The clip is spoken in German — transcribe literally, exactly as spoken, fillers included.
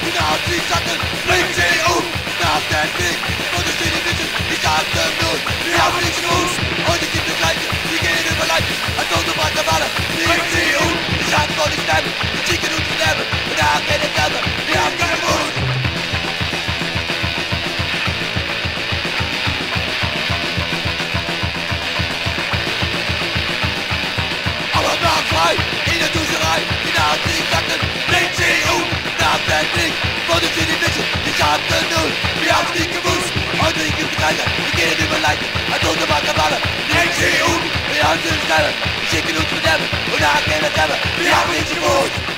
Nazi-Schatten, bringt sie um, nach der Krieg, unterstehen die Witze, ich hatte Not, wir haben nichts Fuß, heute gibt es Leiche, wir gehen über Leichen, als Autobahn Walle, bringt sie um, ich hab vor die Sterbe, wir schicken uns sterben, und nach keine Gabe, wir haben keinen Mut. Aber mach frei, in der Duscherei, die Nazi-Schatten, bringt sie um, nach der Krieg, unterstehen die Witze, ich hatte Not, wir haben nicht gewusst, heute gibt es Leiche, wir gehen über Leichen, als Autobahn Walle, bringt sie um, wir haben sie sterben, wir schicken uns sterben, und nach keine Gabe, wir haben nichts gewusst.